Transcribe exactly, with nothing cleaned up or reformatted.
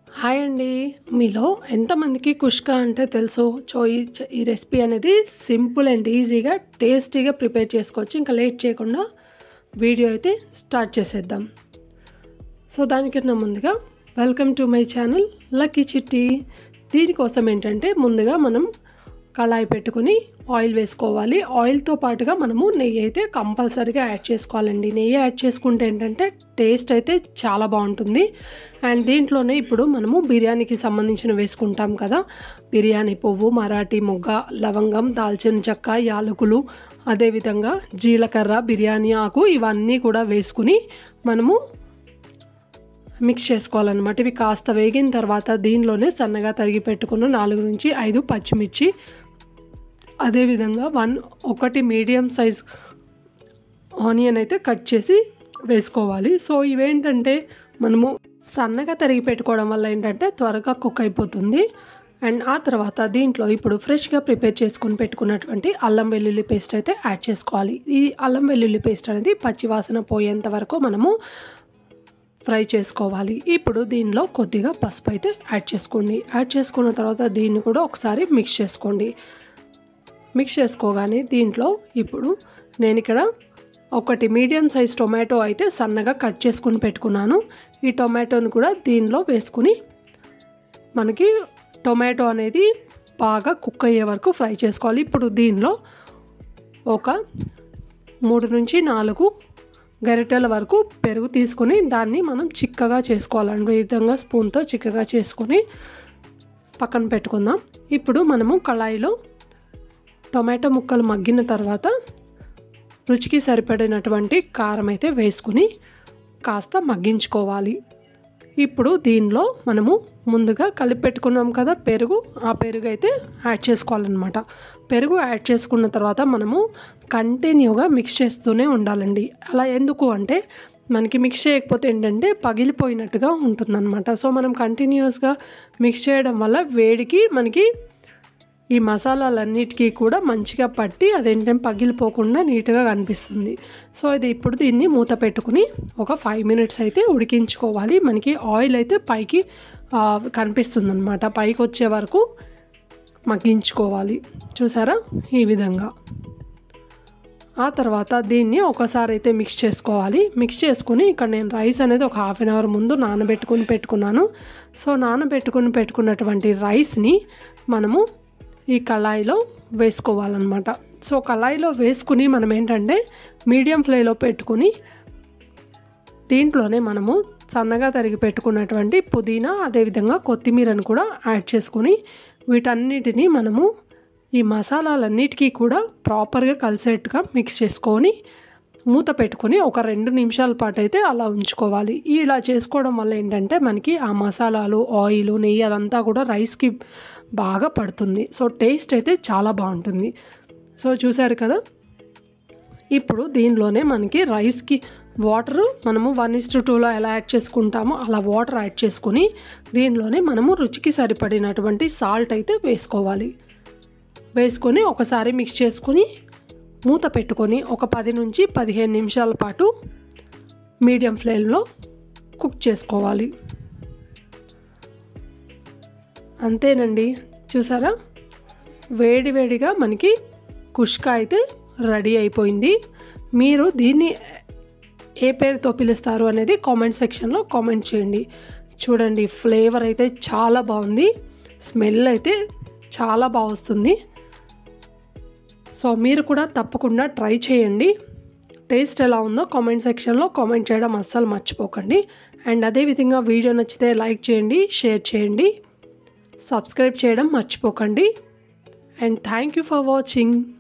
Hi అండి. మీలో ఎంతమందికి కుష్కా అంటే తెలుసు? సో ఈ చ ఈ రెసిపీ అనేది సింపుల్ అండ్ ఈజీగా టేస్టీగా ప్రిపేర్ చేసుకోవచ్చు. ఇంకా లేట్ చేయకుండా వీడియో అయితే స్టార్ట్ చేసేద్దాం. సో దానికన్నా ముందుగా welcome to my channel Lucky Chitti. దీనికోసం ఏంటంటే ముందుగా మనం కళాయి పెట్టుకుని ఆయిల్ వేసుకోవాలి. ఆయిల్తో పాటుగా మనము నెయ్యి అయితే కంపల్సరీగా యాడ్ చేసుకోవాలండి. నెయ్యి యాడ్ చేసుకుంటే ఏంటంటే టేస్ట్ అయితే చాలా బాగుంటుంది. అండ్ దీంట్లోనే ఇప్పుడు మనము బిర్యానీకి సంబంధించిన వేసుకుంటాం కదా, బిర్యానీ పువ్వు, మరాఠీ మొగ్గ, లవంగం, దాల్చిన చెక్క, యాలకులు, అదేవిధంగా జీలకర్ర, బిర్యానీ ఆకు ఇవన్నీ కూడా వేసుకుని మనము మిక్స్ చేసుకోవాలన్నమాట. ఇవి కాస్త వేగిన తర్వాత దీనిలోనే సన్నగా తరిగి పెట్టుకున్న నాలుగు నుంచి ఐదు పచ్చిమిర్చి, అదేవిధంగా వన్ ఒకటి మీడియం సైజ్ ఆనియన్ అయితే కట్ చేసి వేసుకోవాలి. సో ఇవేంటంటే మనము సన్నగా తరిగి పెట్టుకోవడం వల్ల ఏంటంటే త్వరగా కుక్ అయిపోతుంది. అండ్ ఆ తర్వాత దీంట్లో ఇప్పుడు ఫ్రెష్గా ప్రిపేర్ చేసుకొని పెట్టుకున్నటువంటి అల్లం వెల్లుల్లి పేస్ట్ అయితే యాడ్ చేసుకోవాలి. ఈ అల్లం వెల్లుల్లి పేస్ట్ అనేది పచ్చివాసన పోయేంత వరకు మనము ఫ్రై చేసుకోవాలి. ఇప్పుడు దీనిలో కొద్దిగా పసుపు అయితే యాడ్ చేసుకోండి. యాడ్ చేసుకున్న తర్వాత దీన్ని కూడా ఒకసారి మిక్స్ చేసుకోండి. మిక్స్ చేసుకోగానే దీంట్లో ఇప్పుడు నేను ఇక్కడ ఒకటి మీడియం సైజ్ టొమాటో అయితే సన్నగా కట్ చేసుకుని పెట్టుకున్నాను. ఈ టొమాటోని కూడా దీనిలో వేసుకుని మనకి టొమాటో అనేది బాగా కుక్ అయ్యే వరకు ఫ్రై చేసుకోవాలి. ఇప్పుడు దీనిలో ఒక మూడు నుంచి నాలుగు గరిటెల వరకు పెరుగు తీసుకుని దాన్ని మనం చిక్కగా చేసుకోవాలండి. ఈ విధంగా స్పూన్తో చిక్కగా చేసుకొని పక్కన పెట్టుకుందాం. ఇప్పుడు మనము కళాయిలో టొమాటో ముక్కలు మగ్గిన తర్వాత రుచికి సరిపడినటువంటి కారం అయితే వేసుకుని కాస్త మగ్గించుకోవాలి. ఇప్పుడు దీనిలో మనము ముందుగా కలిపి పెట్టుకున్నాం కదా పెరుగు, ఆ పెరుగు అయితే యాడ్ చేసుకోవాలన్నమాట. పెరుగు యాడ్ చేసుకున్న తర్వాత మనము కంటిన్యూగా మిక్స్ చేస్తూనే ఉండాలండి. అలా ఎందుకు అంటే మనకి మిక్స్ చేయకపోతే ఏంటంటే పగిలిపోయినట్టుగా ఉంటుందన్నమాట. సో మనం కంటిన్యూస్గా మిక్స్ చేయడం వల్ల వేడికి మనకి ఈ మసాలాలన్నిటికీ కూడా మంచిగా పట్టి అదేంటంటే పగిలిపోకుండా నీట్గా కనిపిస్తుంది. సో ఇది ఇప్పుడు దీన్ని మూత పెట్టుకుని ఒక ఫైవ్ మినిట్స్ అయితే ఉడికించుకోవాలి. మనకి ఆయిల్ అయితే పైకి కనిపిస్తుంది అనమాట. పైకి వచ్చే వరకు మగ్గించుకోవాలి. చూసారా ఈ విధంగా. ఆ తర్వాత దీన్ని ఒకసారి అయితే మిక్స్ చేసుకోవాలి. మిక్స్ చేసుకుని ఇక్కడ నేను రైస్ అనేది ఒక హాఫ్ అన్ అవర్ ముందు నానబెట్టుకుని పెట్టుకున్నాను. సో నానబెట్టుకుని పెట్టుకున్నటువంటి రైస్ని మనము ఈ కళాయిలో వేసుకోవాలన్నమాట. సో కళాయిలో వేసుకుని మనం ఏంటంటే మీడియం ఫ్లేమ్లో పెట్టుకుని దీంట్లోనే మనము సన్నగా తరిగి పెట్టుకున్నటువంటి పుదీనా, అదేవిధంగా కొత్తిమీరను కూడా యాడ్ చేసుకొని వీటన్నిటిని మనము ఈ మసాలాలన్నిటికీ కూడా ప్రాపర్గా కలిసేట్టుగా మిక్స్ చేసుకొని మూత పెట్టుకొని ఒక రెండు నిమిషాల పాటు అయితే అలా ఉంచుకోవాలి. ఇలా చేసుకోవడం వల్ల ఏంటంటే మనకి ఆ మసాలాలు, ఆయిల్, నెయ్యి అదంతా కూడా రైస్కి బాగా పడుతుంది. సో టేస్ట్ అయితే చాలా బాగుంటుంది. సో చూసారు కదా. ఇప్పుడు దీనిలోనే మనకి రైస్కి వాటరు మనము వన్ ఇస్ టు టూలో ఎలా యాడ్ చేసుకుంటామో అలా వాటర్ యాడ్ చేసుకొని దీనిలోనే మనము రుచికి సరిపడినటువంటి సాల్ట్ అయితే వేసుకోవాలి. వేసుకొని ఒకసారి మిక్స్ చేసుకొని మూత పెట్టుకొని ఒక పది నుంచి పదిహేను నిమిషాల పాటు మీడియం ఫ్లేమ్లో కుక్ చేసుకోవాలి. అంతేనండి. చూసారా వేడి వేడిగా మనకి కుష్కా అయితే రెడీ అయిపోయింది. మీరు దీన్ని ఏ పేరుతో పిలుస్తారు అనేది కామెంట్ సెక్షన్లో కామెంట్ చేయండి. చూడండి ఫ్లేవర్ అయితే చాలా బాగుంది, స్మెల్ అయితే చాలా బాగా వస్తుంది. సో మీరు కూడా తప్పకుండా ట్రై చేయండి. టేస్ట్ ఎలా ఉందో కామెంట్ సెక్షన్లో కామెంట్ చేయడం అస్సలు మర్చిపోకండి. అండ్ అదేవిధంగా వీడియో నచ్చితే లైక్ చేయండి, షేర్ చేయండి, సబ్స్క్రైబ్ చేయడం మర్చిపోకండి. And thank you for watching.